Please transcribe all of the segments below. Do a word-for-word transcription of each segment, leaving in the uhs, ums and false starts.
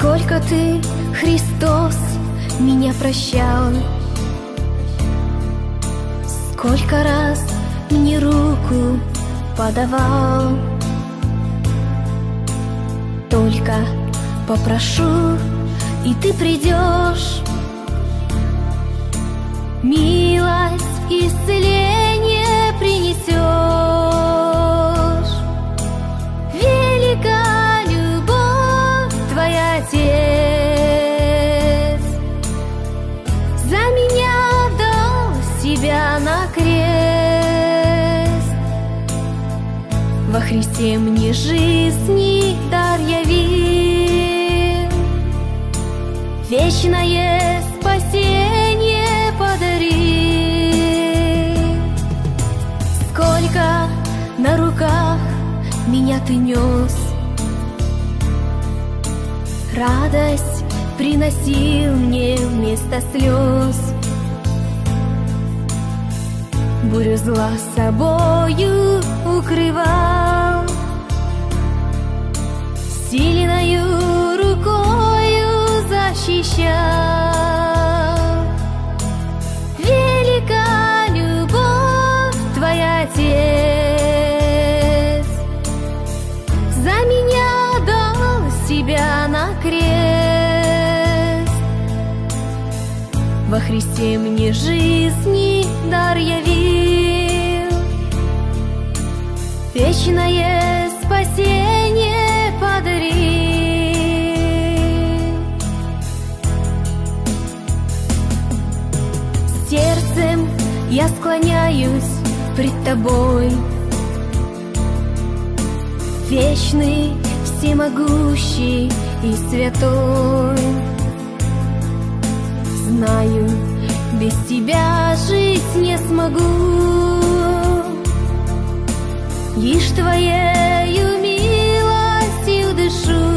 Сколько ты, Христос, меня прощал, сколько раз мне руку подавал. Только попрошу, и ты придешь, милость, исцеление принесешь. Велика любовь твоя, Отец, за меня отдал себя на крест. Во Христе мне жизни дар явил, вечное спасение подарил. Сколько на руках меня ты нес, радость приносил мне вместо слез. Бурю зла собою укрывал, сильною рукою защищал. Велика любовь твоя, Отец, за меня дал себя на крест. Во Христе мне жизни дар явил, вечное спасение подарил. Сердцем я склоняюсь пред тобой, вечный, всемогущий и святой. Знаю, без тебя жить не смогу, лишь твоею милостью дышу.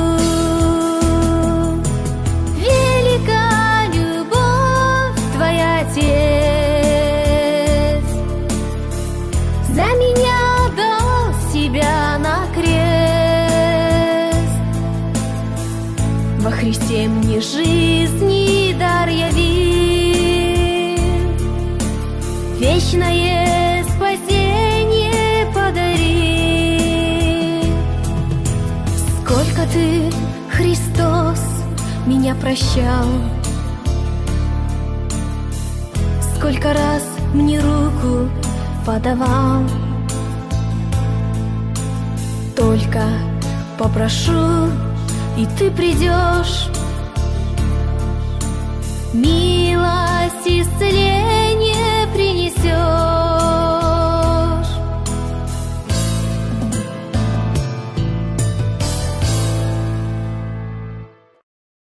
Велика любовь твоя, Отец, за меня дал себя на крест. Во Христе мне жизни дар явил, вечное спасение подарил. Сколько ты, Христос, меня прощал, сколько раз мне руку подавал. Только попрошу, и ты придешь, милость, исцеление